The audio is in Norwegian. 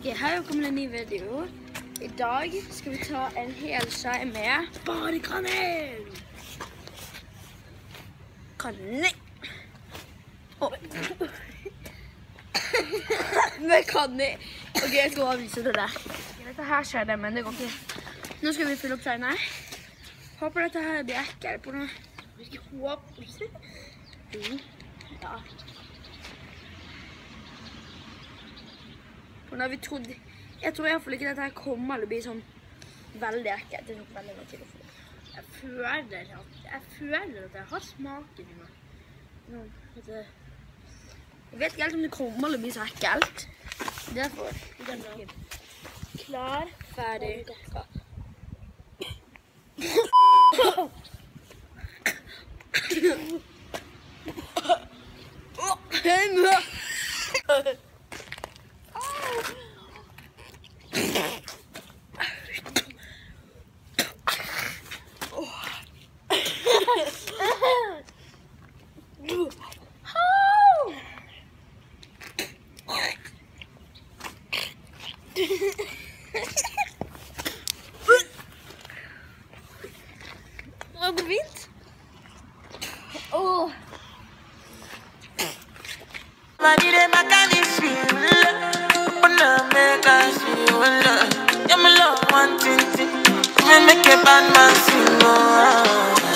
Her kommer en ny video. I dag skal vi ta en hel skje med bare kanel. Kanel. Med kanel. Ok, jeg skal avvise det der. Dette her skjedde, men det går ikke. Nå skal vi fylle opp skjene. Håper dette her blir ekkelt på noe. Ikke håper. Ja. For nå har vi trodd. Jeg tror i hvert fall ikke dette her kommer til å bli sånn veldig ekkelt. Det er nok veldig mye til å få. Jeg føler at jeg har smaken i meg. Jeg vet ikke helt om det kommer til å bli så ekkelt. Derfor. Klar, ferdig. Det går fint. Make a bad man sing.